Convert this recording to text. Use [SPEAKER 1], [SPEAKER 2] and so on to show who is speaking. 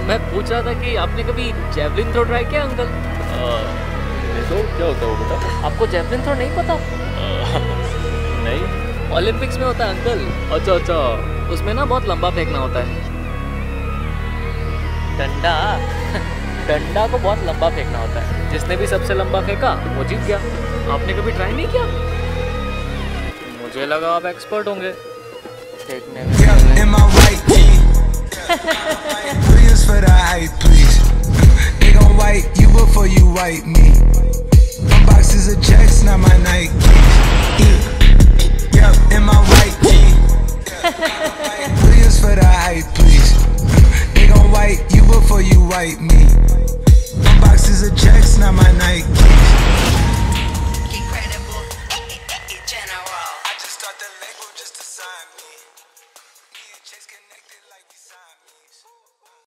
[SPEAKER 1] मैं पूछ रहा था कि आपने कभी जेवलिन थ्रो ट्राई किया अंकल?
[SPEAKER 2] तो क्या होता है वो बता।
[SPEAKER 1] आपको जेवलिन थ्रो नहीं पता?
[SPEAKER 2] नहीं।
[SPEAKER 1] ओलंपिक्स में होता है अंकल।
[SPEAKER 2] अच्छा अच्छा।
[SPEAKER 1] उसमें ना बहुत लंबा फेंकना होता है। डंडा डंडा को बहुत लंबा फेंकना होता है। जिसने भी सबसे लंबा फेंका वो जीत गया। आपने कभी ट्राई नहीं किया? मुझे लगा आप एक्सपर्ट होंगे फेंकने में।
[SPEAKER 3] Millions for the hype, please. They gon' wipe you before you wipe me. My boxes of checks, not my Nike. Yep, in my white tee. Millions for the hype, please. They gon' wipe you before you wipe me. My boxes of checks, not my Nike.